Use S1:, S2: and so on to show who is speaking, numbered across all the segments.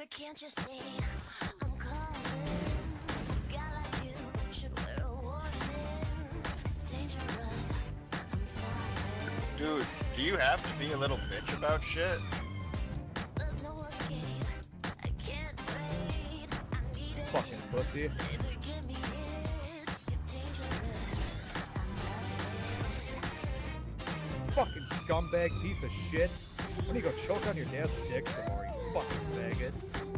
S1: Can't you see I'm calling? A guy like you should wear a warning. It's dangerous. I'm falling.
S2: Dude, do you have to be a little bitch about shit?
S1: There's no escape. I can't wait. I need it.
S3: Fucking pussy.
S1: Baby, give me it. You're dangerous. I'm loving it.
S3: Fucking scumbag piece of shit. Why don't you go choke on your dad's dick some more, you fucking faggot?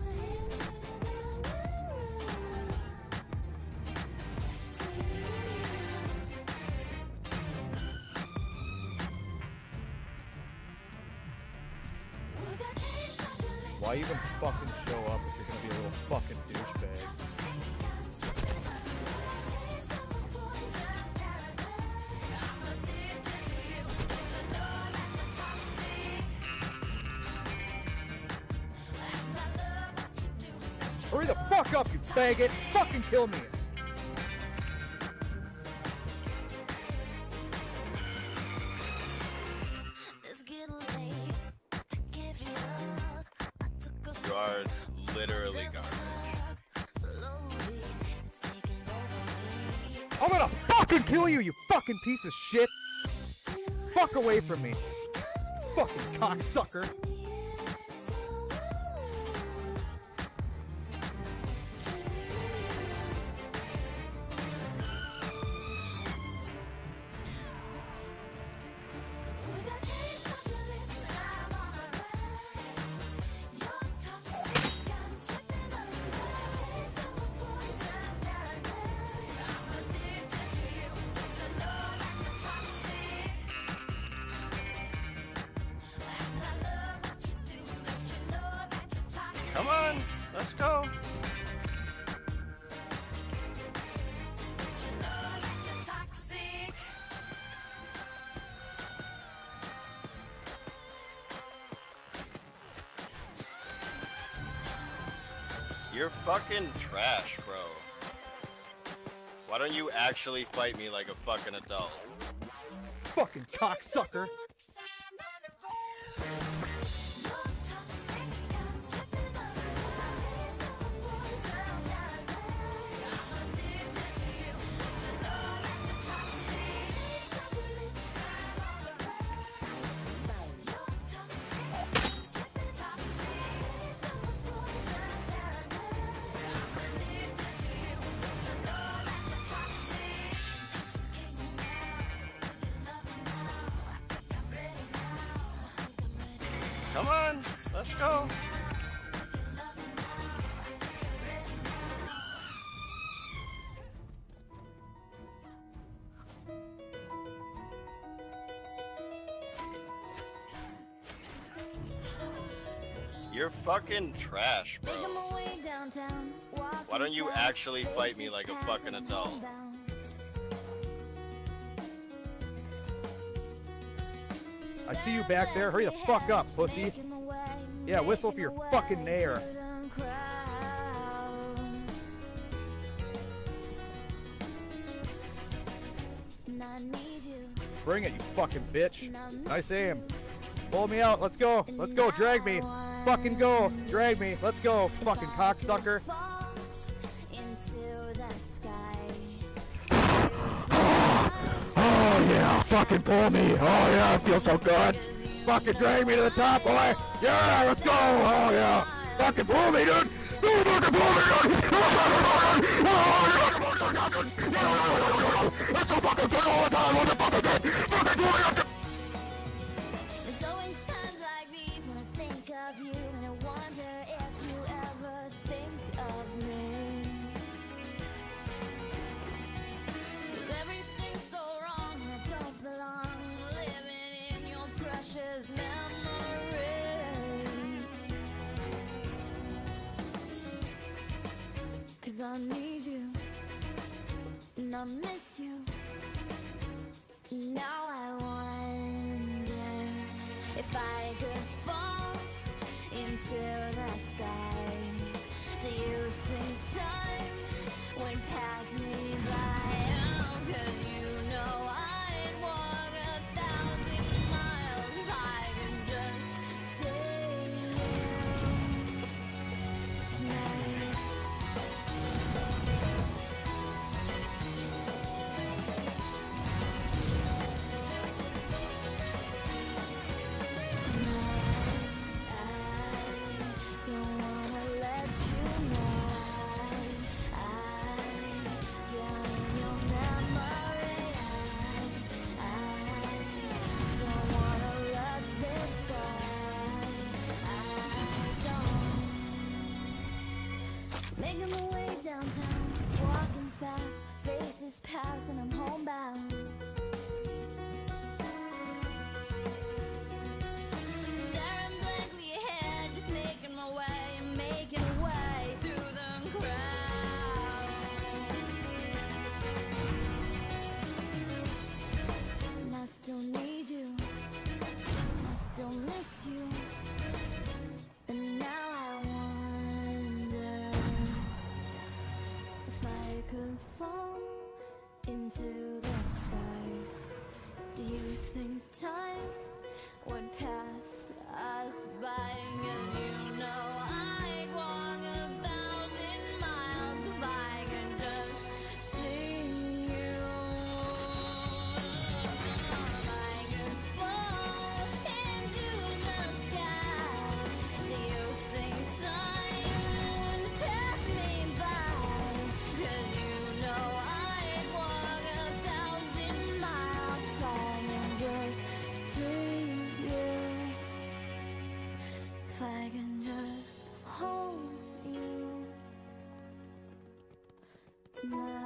S3: Why even fucking show up if you're gonna be a little fucking douchebag? Hurry the fuck up, you faggot! Fucking kill me!
S1: It's getting late to give you up. I took a
S2: You are literally garbage.
S1: slowly. It's taking over me.
S3: I'm gonna fucking kill you, you fucking piece of shit! Fuck away from me! Fucking cocksucker!
S2: Come on, let's go. You're fucking trash, bro. Why don't you actually fight me like a fucking adult?
S3: Fucking cocksucker!
S2: Come on, let's go. You're fucking trash, bro. Why don't you actually fight me like a fucking adult?
S3: I see you back there. Hurry the fuck up, pussy. Yeah, whistle for your fucking mayor. Bring it, you fucking bitch. Nice aim. Pull me out. Let's go. Let's go. Drag me. Fucking go. Drag me. Let's go. Fucking cocksucker. Oh yeah, fucking pull me. Oh yeah, I feel so good. Fucking drag me to the top, boy. Yeah, let's go. Oh yeah. Fucking pull me, dude. Oh, fucking pull me, dude. That's so fucking good all the time. What the fucking good? Fucking pull me up.
S1: There's always times like these when I think of you, and I wonder if you ever think of me. 'Cause everything's so wrong and I don't belong, living in your precious memory. 'Cause I need you and I miss you. Now I wonder if I could fall into the sky. Do you think time would pass me by? Oh, 'cause you know I'd walk 1,000 miles if I could just see you. Making my way downtown, walking fast, faces pass and I'm homebound. Staring blankly ahead, just making my way through the crowd. And I still need you, I still miss you. And now I wonder if I could fall into the sky. Do you think time would pass us by? 'Cause you know I'd walk 1,000 miles if I could just see you. If I could fall into the sky, do you think time would pass me by? 'Cause you know I'd walk 1,000 miles if I can just see you. If I can just hold you tonight.